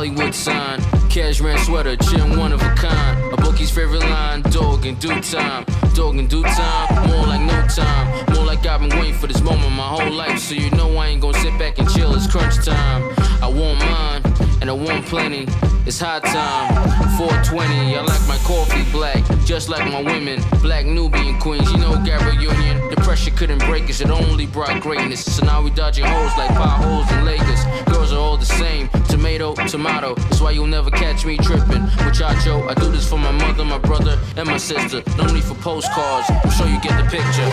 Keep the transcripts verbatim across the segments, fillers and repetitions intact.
Hollywood sign, cashmere sweater, chin one of a kind. A bookie's favorite line, dog in due time. Dog in due time, more like no time. More like I've been waiting for this moment my whole life. So you know I ain't gonna sit back and chill, it's crunch time. I want mine, and I want plenty. It's high time, four twenty. I like my coffee black, just like my women. Black Nubian queens, you know Gabrielle Union. The pressure couldn't break us, it only brought greatness. So now we dodging holes like potholes in Lagos. Girls are all the same, tomato, tomato. That's why you'll never catch me tripping. Muchacho, I do this for my mother, my brother, and my sister. No need for postcards, I'm sure you get the picture.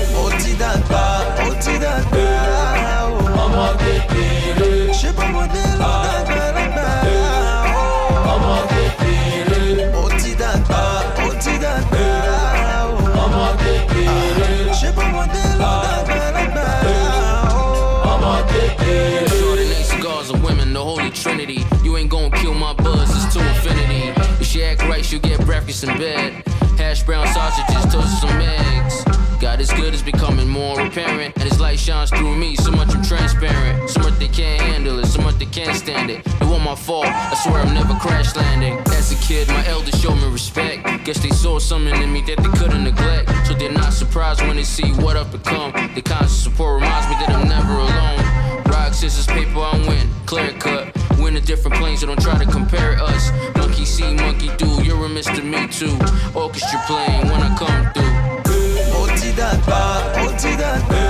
Cigars of women, the holy trinity. You ain't gonna kill my buzz, it's to infinity. If she act right, she'll get breakfast in bed. Hash brown sausages, toast some eggs. God is good, it's becoming more apparent. And his light shines through me, so much I'm transparent. So much they can't handle it, so much they can't stand it. It wasn't my fault, I swear I'm never crash landing. As a kid, my elders showed me respect. Guess they saw something in me that they couldn't neglect. So they're not surprised when they see what I've become. The constant support reminds me that I'm never alone. Rock, scissors, paper, I win. Clear cut. We're in different planes, so don't try to compare us. Monkey see, monkey do. You're a Mister Me Too. Orchestra playing when I come through.